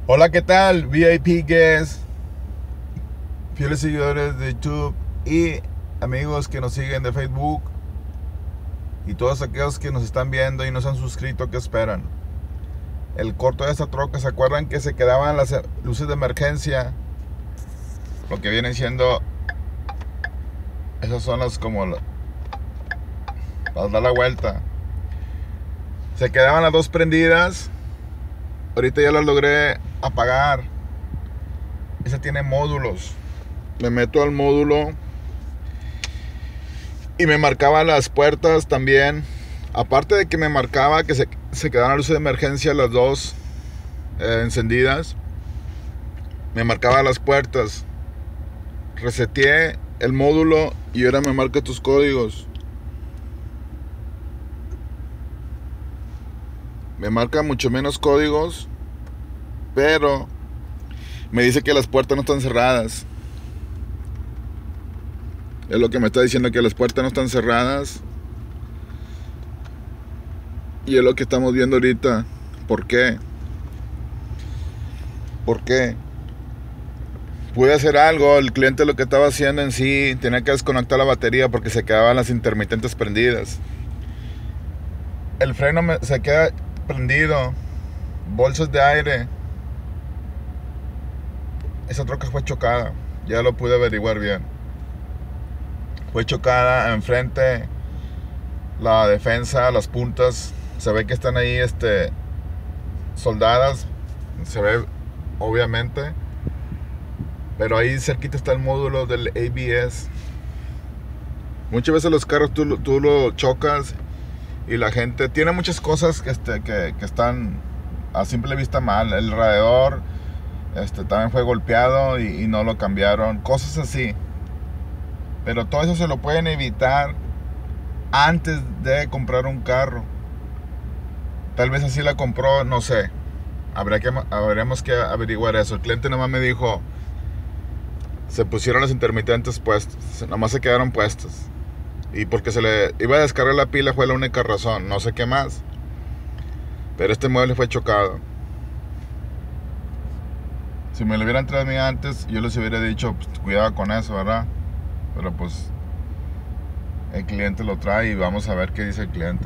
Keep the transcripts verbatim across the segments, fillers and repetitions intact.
Hola, ¿qué tal? V I P guests, fieles seguidores de YouTube y amigos que nos siguen de Facebook y todos aquellos que nos están viendo y no se han suscrito, ¿qué esperan? El corto de esta troca, ¿se acuerdan que se quedaban las luces de emergencia? Lo que vienen siendo, esas son las como para dar la vuelta. Se quedaban las dos prendidas. Ahorita ya las logré apagar. Esa tiene módulos. Me meto al módulo y me marcaba las puertas también. Aparte de que me marcaba que se, se quedaban las luces de emergencia las dos eh, encendidas, me marcaba las puertas. Reseteé el módulo y ahora me marca tus códigos. Me marca mucho menos códigos, pero me dice que las puertas no están cerradas. Es lo que me está diciendo, que las puertas no están cerradas. Y es lo que estamos viendo ahorita. ¿Por qué? ¿Por qué? Pude hacer algo. El cliente lo que estaba haciendo en sí, tenía que desconectar la batería porque se quedaban las intermitentes prendidas. El freno me, se queda prendido. Bolsas de aire. Esa troca fue chocada. Ya lo pude averiguar bien. Fue chocada enfrente. La defensa, las puntas, se ve que están ahí este, soldadas. Se ve obviamente. Pero ahí cerquita está el módulo del A B S. Muchas veces los carros tú, tú lo chocas y la gente tiene muchas cosas que, este, que, que están a simple vista mal. El radiador este, también fue golpeado y, y no lo cambiaron. Cosas así. Pero todo eso se lo pueden evitar antes de comprar un carro. Tal vez así la compró, no sé. Habría que, habríamos que averiguar eso. El cliente nomás me dijo, se pusieron los intermitentes puestos. Nomás se quedaron puestos. Y porque se le iba a descargar la pila fue la única razón. No sé qué más. Pero este mueble fue chocado. Si me lo hubieran traído a mí antes, yo les hubiera dicho, pues, cuidado con eso, ¿verdad? Pero pues el cliente lo trae y vamos a ver qué dice el cliente.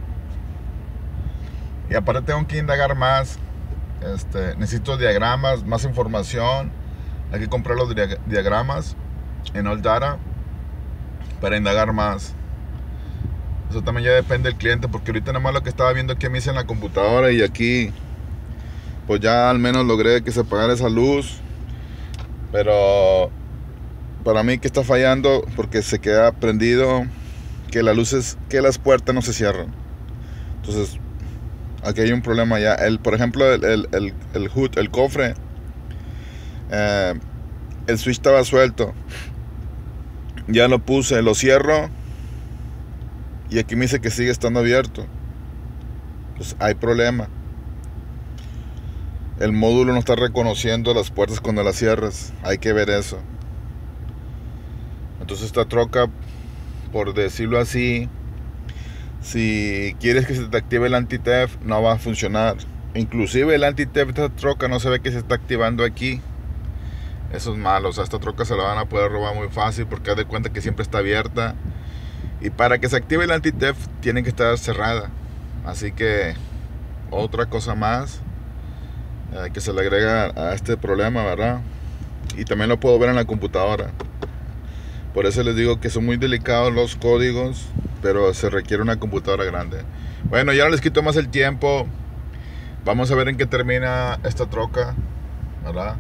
Y aparte tengo que indagar más. Este, necesito diagramas, más información. Hay que comprar los diagramas en AllData para indagar más. Eso también ya depende del cliente, porque ahorita nada más lo que estaba viendo aquí me hice en la computadora y aquí pues ya al menos logré que se apagara esa luz. Pero para mí que está fallando porque se queda prendido, que las luces, que las puertas no se cierran. Entonces aquí hay un problema ya. El, por ejemplo el, el, el, el hood, el cofre, eh, el switch estaba suelto. Ya lo puse, lo cierro y aquí me dice que sigue estando abierto. Pues hay problema. El módulo no está reconociendo las puertas cuando las cierras. Hay que ver eso. Entonces esta troca, por decirlo así, si quieres que se te active el anti-theft, no va a funcionar. Inclusive el anti-theft de esta troca no se ve que se está activando aquí. Eso es malo. O sea, esta troca se la van a poder robar muy fácil porque haz de cuenta que siempre está abierta. Y para que se active el anti-theft tiene que estar cerrada. Así que otra cosa más eh, que se le agrega a este problema, ¿verdad? Y también lo puedo ver en la computadora. Por eso les digo que son muy delicados los códigos, pero se requiere una computadora grande. Bueno, ya no les quito más el tiempo. Vamos a ver en qué termina esta troca, ¿verdad?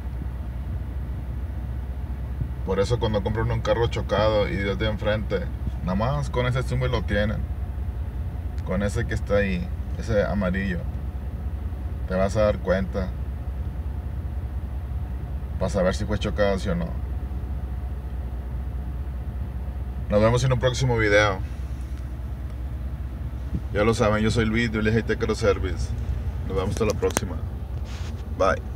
Por eso cuando compran un carro chocado y desde enfrente, nada más con ese zoom lo tienen. Con ese que está ahí, ese amarillo, te vas a dar cuenta para saber si fue chocado sí o no. Nos vemos en un próximo video. Ya lo saben, yo soy Luis de L G T Car Service. Nos vemos hasta la próxima. Bye.